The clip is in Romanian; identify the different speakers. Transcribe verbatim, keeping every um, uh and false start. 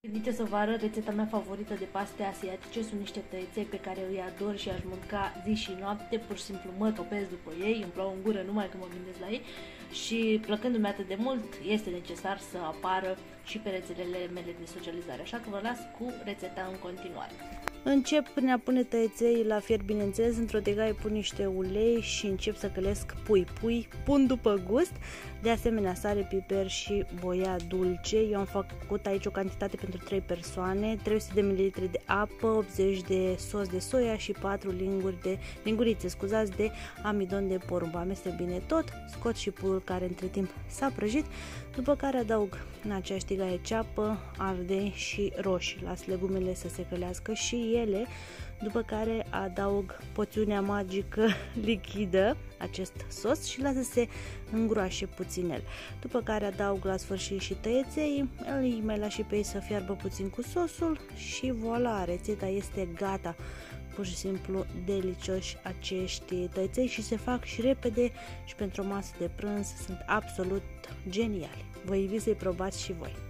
Speaker 1: Uite să vă arăt rețeta mea favorită de paste asiatice. Sunt niște tăieței pe care îi ador și aș mânca zi și noapte. Pur și simplu mă topesc după ei, îmi plouă în gură numai când mă gândesc la ei. Și plăcându-mi atât de mult, este necesar să apară și pe rețelele mele de socializare. Așa că vă las cu rețeta în continuare. Încep prin a pune tăieței la fier, bineînțeles, într-o tigaie pun niște ulei și încep să călesc pui. Pui pun după gust, de asemenea sare, piper și boia dulce. Eu am făcut aici o cantitate pentru trei persoane, trei sute de mililitri de apă, optzeci de sos de soia și patru linguri de, lingurițe scuzați, de amidon de porumb. Amestec bine tot, scot și puiul care între timp s-a prăjit, după care adaug în aceeași tigaie ceapă, ardei și roșii. Las legumele să se călească și ele, după care adaug poțiunea magică lichidă, acest sos, și lasă să se îngroașe puținel. După care adaug la sfârșit și tăieței, îi mai las și pe ei să fiarbă puțin cu sosul și voilà, rețeta este gata. Pur și simplu delicioși acești tăieței și se fac și repede și pentru o masă de prânz sunt absolut geniali. Vă invit să-i probați și voi.